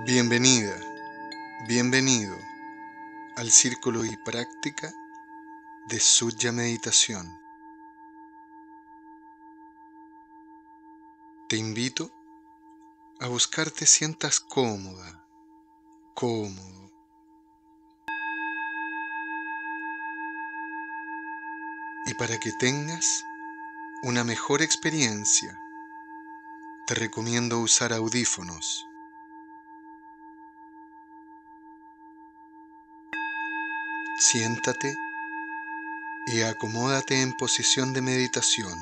Bienvenida, bienvenido al círculo y práctica de Sujya Meditación. Te invito a buscar te sientas cómoda, cómodo. Y para que tengas una mejor experiencia, te recomiendo usar audífonos. Siéntate y acomódate en posición de meditación.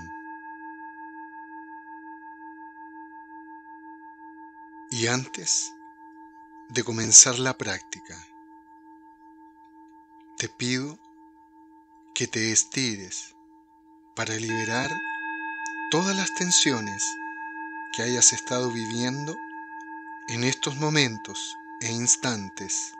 Y antes de comenzar la práctica, te pido que te estires para liberar todas las tensiones que hayas estado viviendo en estos momentos e instantes.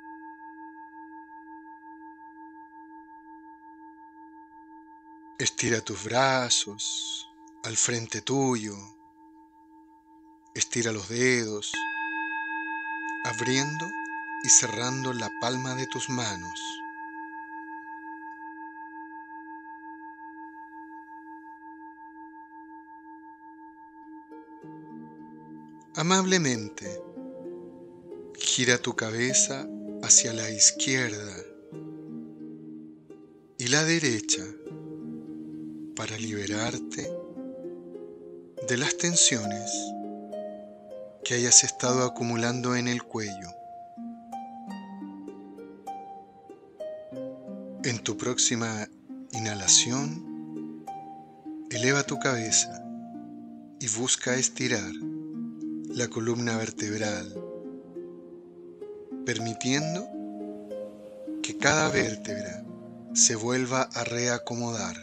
Estira tus brazos al frente tuyo, estira los dedos, abriendo y cerrando la palma de tus manos. Amablemente, gira tu cabeza hacia la izquierda y la derecha para liberarte de las tensiones que hayas estado acumulando en el cuello. En tu próxima inhalación, eleva tu cabeza y busca estirar la columna vertebral, permitiendo que cada vértebra se vuelva a reacomodar.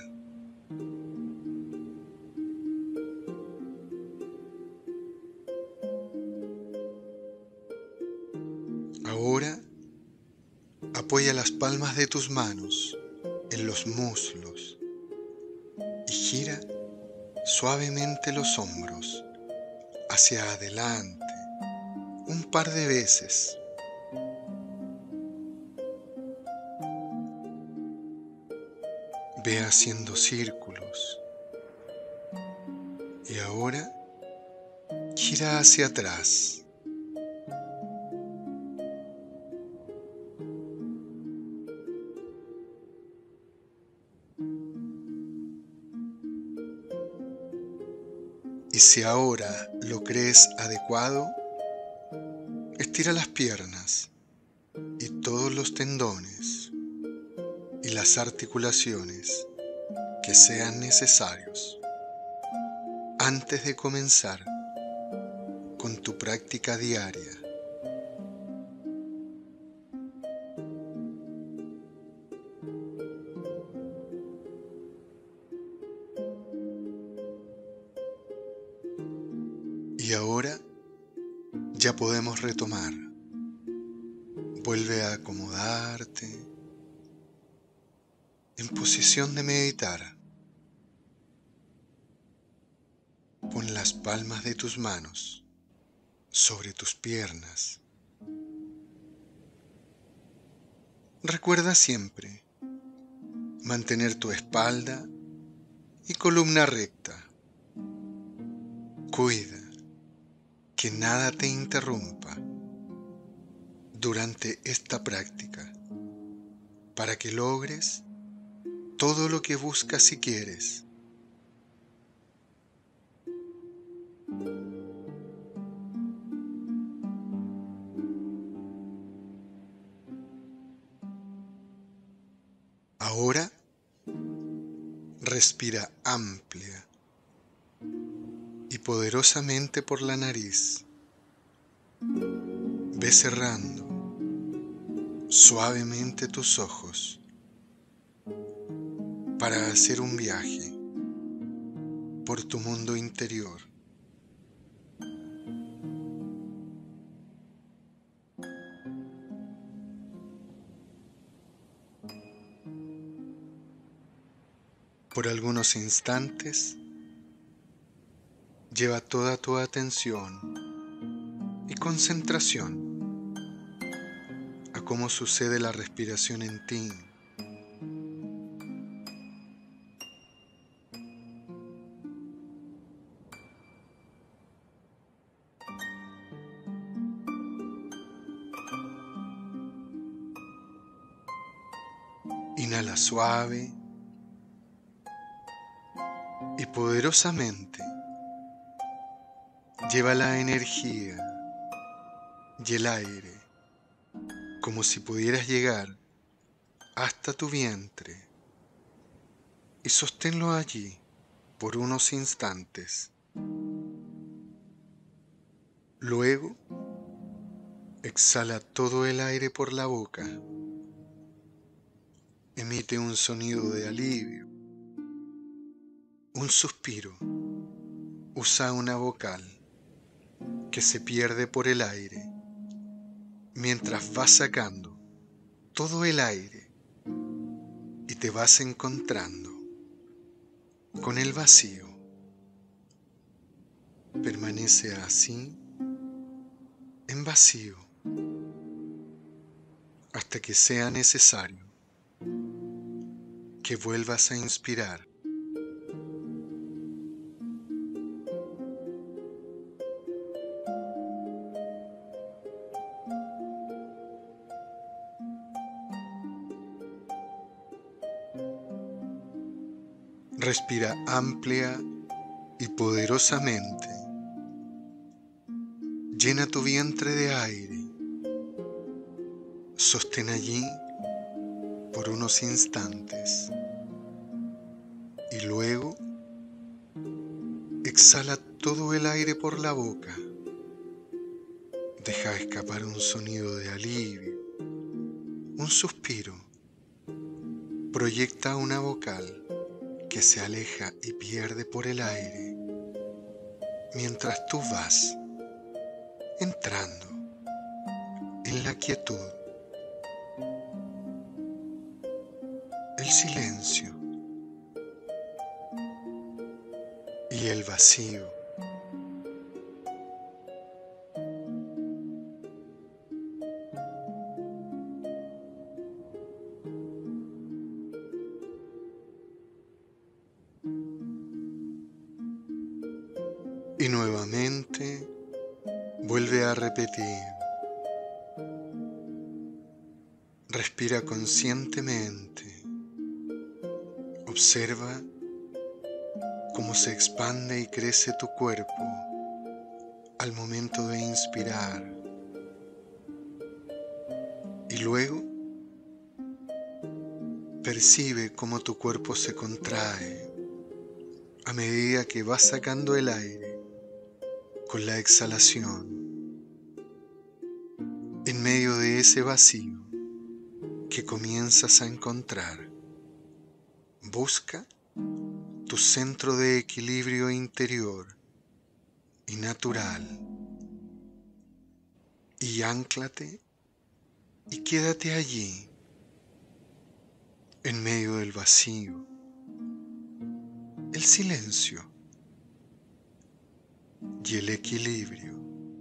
Ahora, apoya las palmas de tus manos en los muslos y gira suavemente los hombros hacia adelante un par de veces. Ve haciendo círculos y ahora gira hacia atrás. Y si ahora lo crees adecuado, estira las piernas y todos los tendones y las articulaciones que sean necesarios antes de comenzar con tu práctica diaria. Y ahora ya podemos retomar. Vuelve a acomodarte en posición de meditar. Pon las palmas de tus manos sobre tus piernas. Recuerda siempre mantener tu espalda y columna recta. Cuida que nada te interrumpa durante esta práctica para que logres todo lo que buscas y quieres. Ahora respira amplia y poderosamente por la nariz. Ve cerrando suavemente tus ojos para hacer un viaje por tu mundo interior. Por algunos instantes, lleva toda tu atención y concentración a cómo sucede la respiración en ti. Inhala suave y poderosamente. Lleva la energía y el aire como si pudieras llegar hasta tu vientre y sosténlo allí por unos instantes. Luego, exhala todo el aire por la boca. Emite un sonido de alivio, un suspiro. Usa una vocal que se pierde por el aire mientras vas sacando todo el aire y te vas encontrando con el vacío. Permanece así, en vacío, hasta que sea necesario que vuelvas a inspirar. Respira amplia y poderosamente. Llena tu vientre de aire. Sostén allí por unos instantes. Y luego exhala todo el aire por la boca. Deja escapar un sonido de alivio, un suspiro. Proyecta una vocal que se aleja y pierde por el aire, mientras tú vas entrando en la quietud, el silencio y el vacío. Y nuevamente vuelve a repetir. Respira conscientemente. Observa cómo se expande y crece tu cuerpo al momento de inspirar. Y luego percibe cómo tu cuerpo se contrae a medida que vas sacando el aire con la exhalación. En medio de ese vacío que comienzas a encontrar, busca tu centro de equilibrio interior y natural y ánclate y quédate allí en medio del vacío, el silencio y el equilibrio.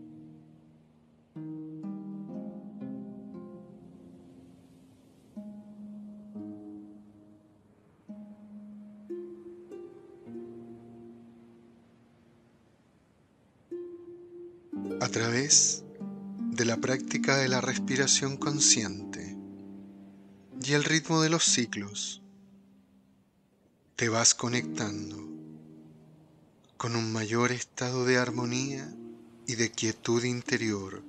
A través de la práctica de la respiración consciente y el ritmo de los ciclos, te vas conectando con un mayor estado de armonía y de quietud interior.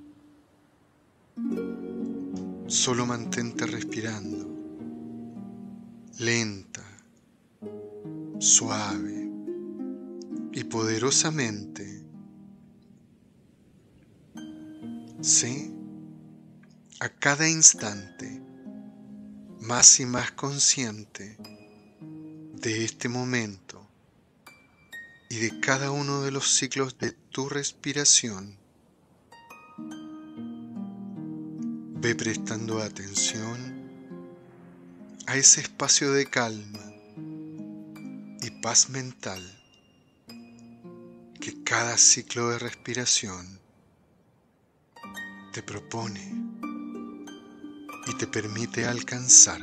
Solo mantente respirando, lenta, suave y poderosamente. Sé a cada instante más y más consciente de este momento y de cada uno de los ciclos de tu respiración. Ve prestando atención a ese espacio de calma y paz mental que cada ciclo de respiración te propone y te permite alcanzar.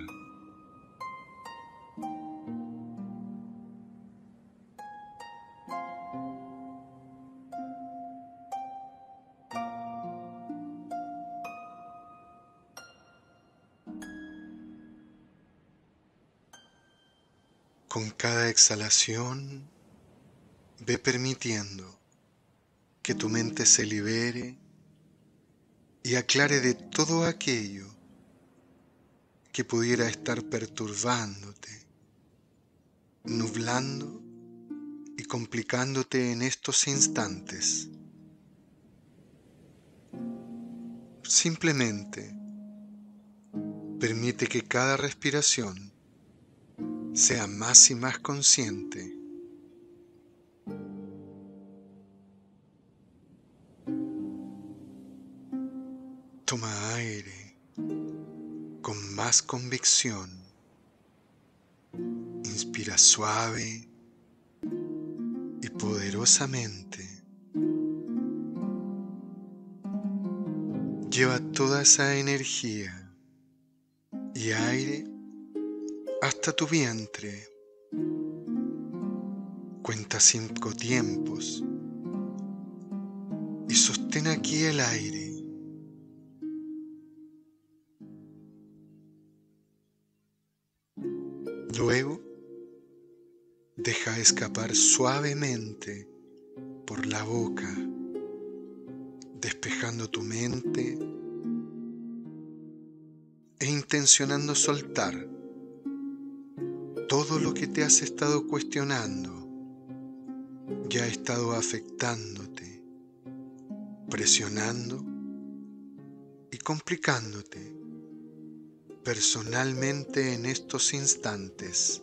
Con cada exhalación, ve permitiendo que tu mente se libere y aclare de todo aquello que pudiera estar perturbándote, nublando y complicándote en estos instantes. Simplemente permite que cada respiración sea más y más consciente. Toma aire con más convicción. Inspira suave y poderosamente. Lleva toda esa energía y aire hasta tu vientre. Cuenta 5 tiempos y sostén aquí el aire. Luego, deja escapar suavemente por la boca, despejando tu mente e intencionando soltar todo lo que te has estado cuestionando, ya ha estado afectándote, presionando y complicándote personalmente en estos instantes.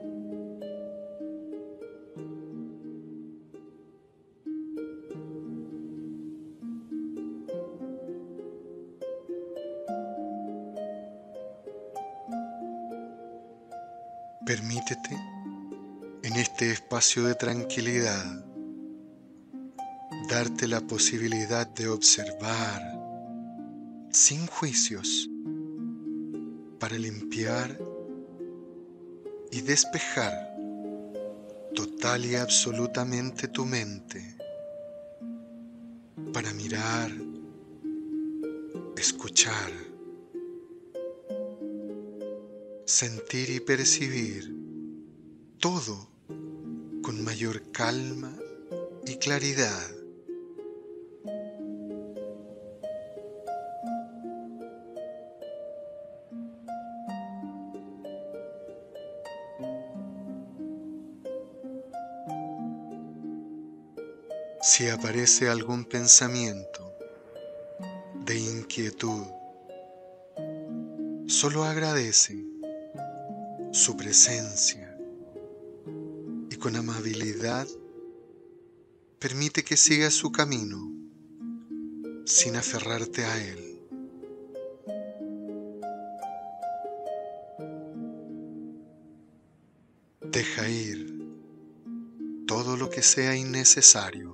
Permítete en este espacio de tranquilidad darte la posibilidad de observar sin juicios para limpiar y despejar total y absolutamente tu mente, para mirar, escuchar, sentir y percibir todo con mayor calma y claridad. Si aparece algún pensamiento de inquietud, solo agradece su presencia y con amabilidad permite que siga su camino sin aferrarte a él. Deja ir todo lo que sea innecesario.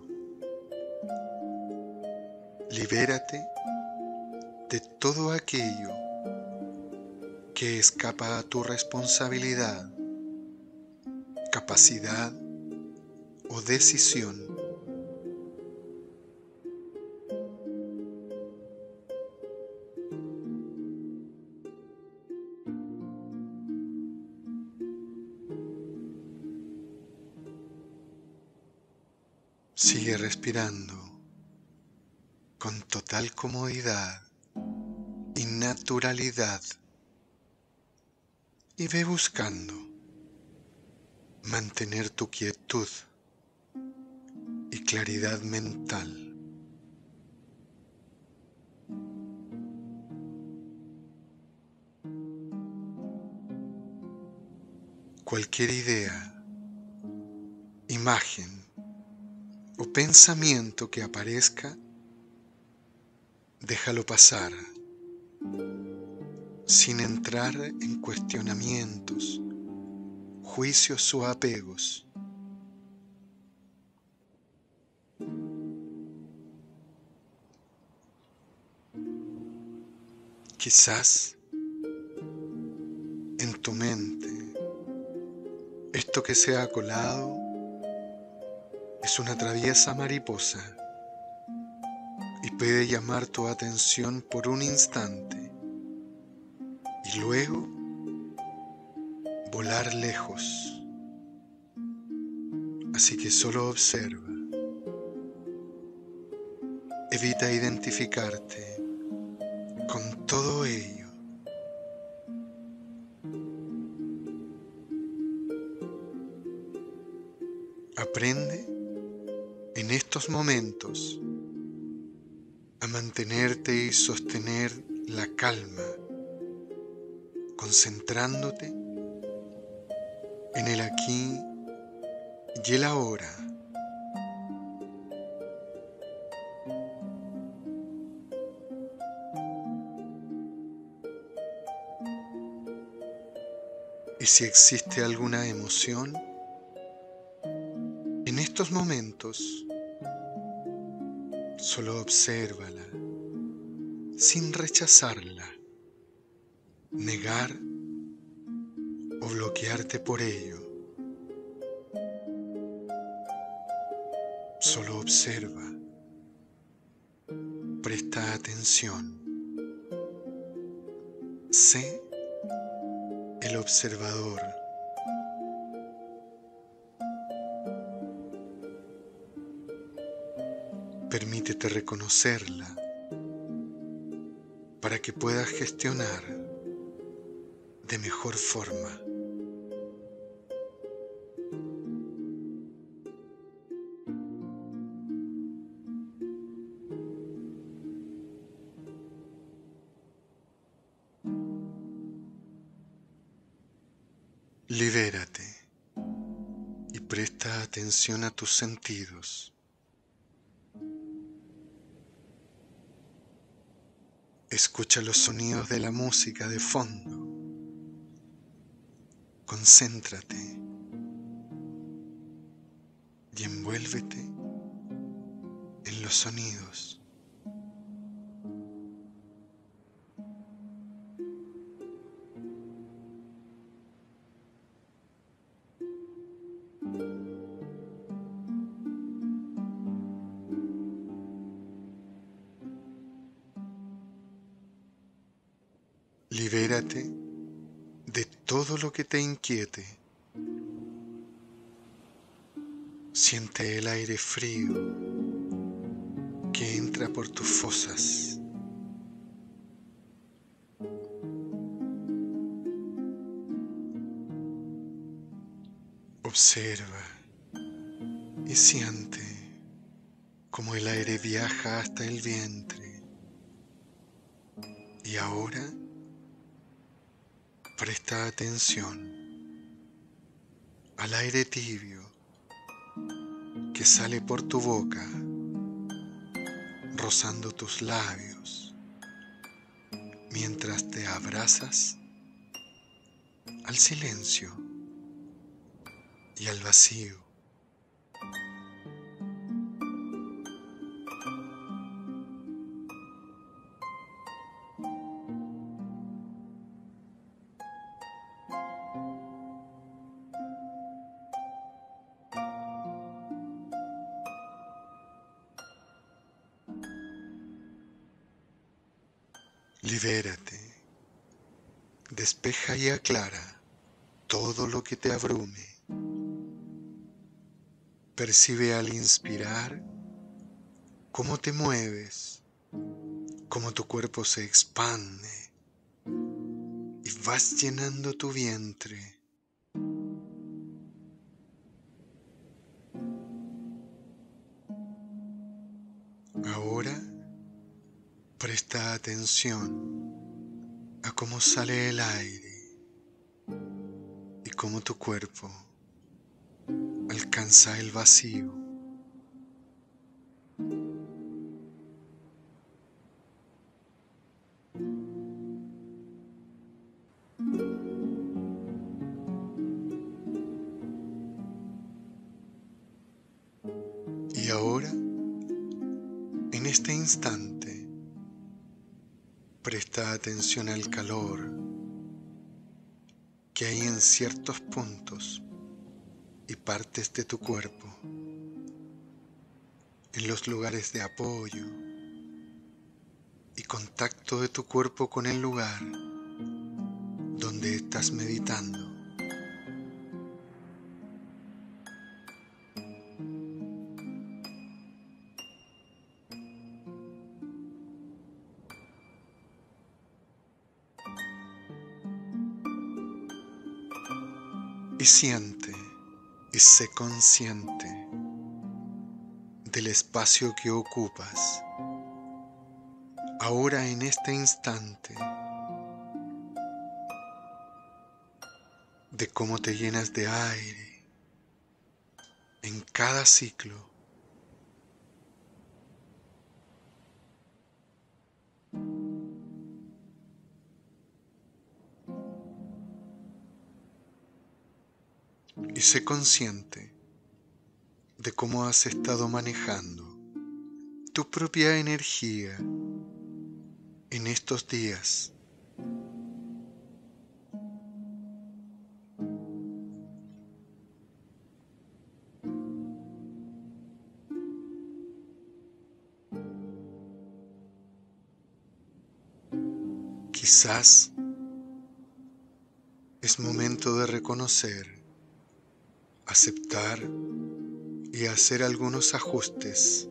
Libérate de todo aquello que escapa a tu responsabilidad, capacidad o decisión. Sigue respirando con total comodidad y naturalidad y ve buscando mantener tu quietud y claridad mental. Cualquier idea, imagen o pensamiento que aparezca, déjalo pasar, sin entrar en cuestionamientos, juicios o apegos. Quizás en tu mente esto que se ha colado es una traviesa mariposa y puede llamar tu atención por un instante y luego volar lejos. Así que solo observa. Evita identificarte con todo ello. Aprende en estos momentos a mantenerte y sostener la calma, concentrándote en el aquí y el ahora. Y si existe alguna emoción, en estos momentos, solo obsérvala, sin rechazarla, negar o bloquearte por ello. Solo observa, presta atención, sé el observador. Permítete reconocerla para que puedas gestionar de mejor forma. Libérate y presta atención a tus sentidos. Escucha los sonidos de la música de fondo. Concéntrate y envuélvete en los sonidos. Libérate de todo lo que te inquiete. Siente el aire frío que entra por tus fosas. Observa y siente cómo el aire viaja hasta el vientre. Y ahora presta atención al aire tibio que sale por tu boca, rozando tus labios, mientras te abrazas al silencio y al vacío. Libérate, despeja y aclara todo lo que te abrume. Percibe al inspirar cómo te mueves, cómo tu cuerpo se expande y vas llenando tu vientre. Ahora presta atención a cómo sale el aire y cómo tu cuerpo alcanza el vacío. Y ahora, en este instante, Presta atención al calor que hay en ciertos puntos y partes de tu cuerpo, en los lugares de apoyo y contacto de tu cuerpo con el lugar donde estás meditando. Y siente y sé consciente del espacio que ocupas ahora en este instante, de cómo te llenas de aire en cada ciclo. Y sé consciente de cómo has estado manejando tu propia energía en estos días. Quizás es momento de reconocer, aceptar y hacer algunos ajustes.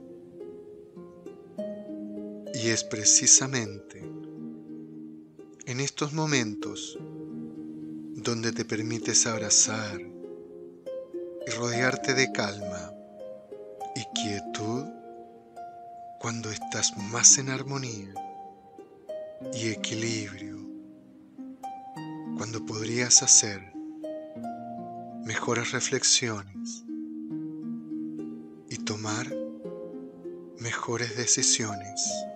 Y es precisamente en estos momentos donde te permites abrazar y rodearte de calma y quietud, cuando estás más en armonía y equilibrio, cuando podrías hacer mejores reflexiones y tomar mejores decisiones.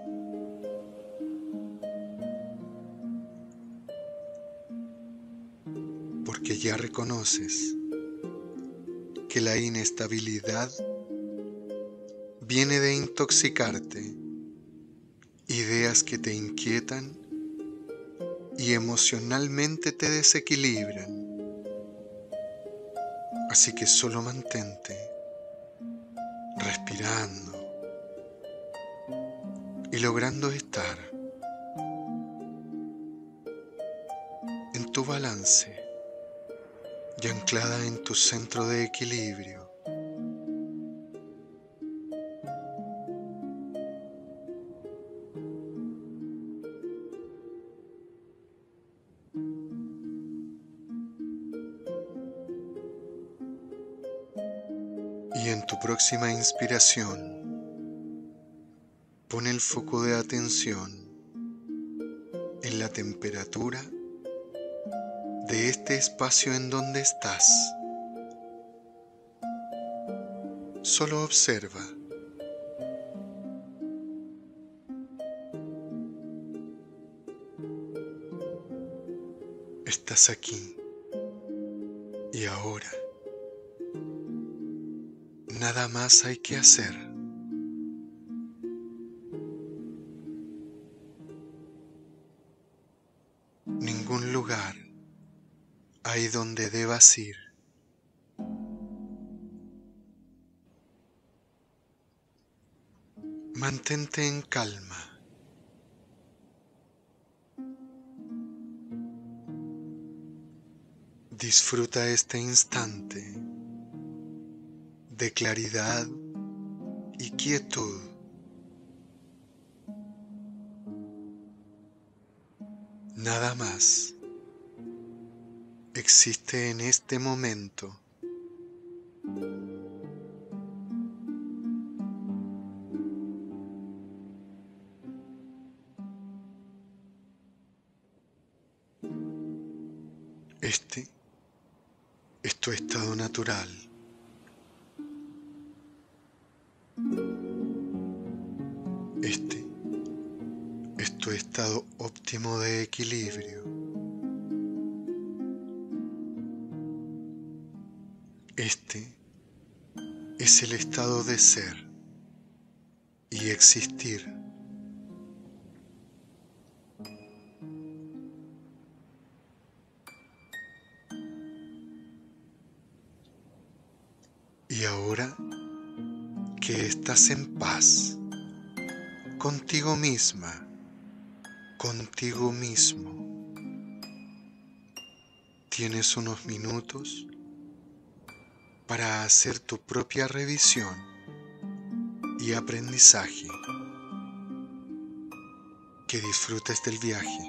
Porque ya reconoces que la inestabilidad viene de intoxicarte, ideas que te inquietan y emocionalmente te desequilibran. Así que solo mantente respirando y logrando estar en tu balance y anclada en tu centro de equilibrio. Y en tu próxima inspiración, pon el foco de atención en la temperatura de este espacio en donde estás. Solo observa. Estás aquí y ahora. Nada más hay que hacer. Ningún lugar hay donde debas ir. Mantente en calma. Disfruta este instante de claridad y quietud. Nada más existe en este momento. Este es tu estado natural. Este es tu estado óptimo de equilibrio. Este es el estado de ser y existir. estás en paz contigo misma, contigo mismo. Tienes unos minutos para hacer tu propia revisión y aprendizaje. Que disfrutes del viaje.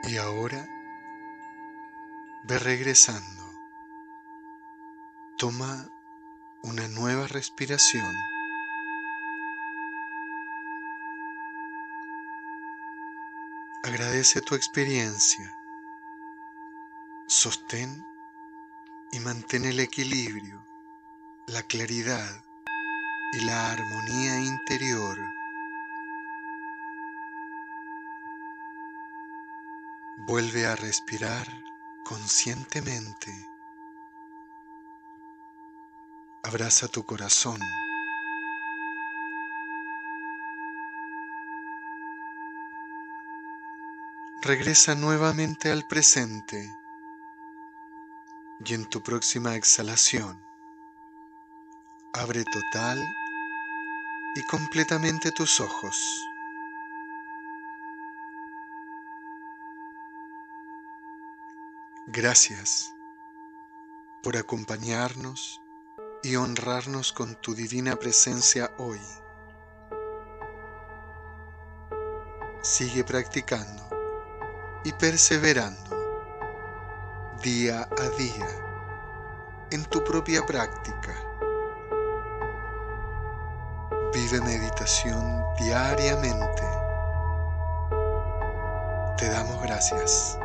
Y ahora ve regresando. Toma una nueva respiración. Agradece tu experiencia. Sostén y mantén el equilibrio, la claridad y la armonía interior. Vuelve a respirar conscientemente. Abraza tu corazón. Regresa nuevamente al presente y en tu próxima exhalación, abre total y completamente tus ojos. Gracias por acompañarnos y honrarnos con tu divina presencia hoy. Sigue practicando y perseverando día a día en tu propia práctica. Vive meditación diariamente. Te damos gracias.